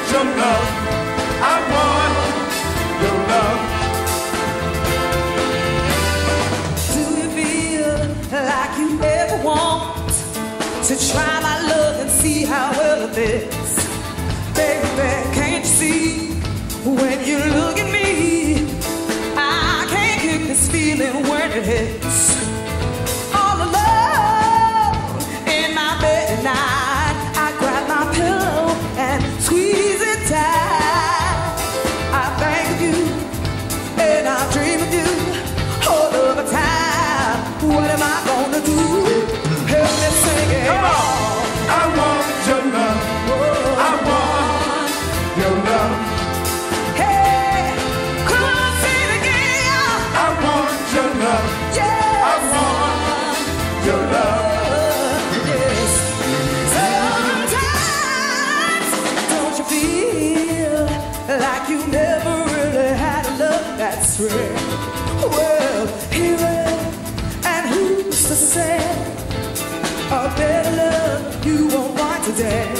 your love. I want your love. Do you feel like you ever want to try my love and see how well it fits? Baby, can't you see when you look at me? I can't kick this feeling when it hits. All alone in my bed at night, I grab my pillow and squeeze it tight. I think of you and I dream of you all of the time. What am I gonna do? Help me sing it. Come on. I want your love. I want your love. Hey, come on, sing it again. I want your love. Yes. I want your love. Yes. Sometimes don't you feel like you never really had a love that's real? Well, here and who's to say a better love you won't find today?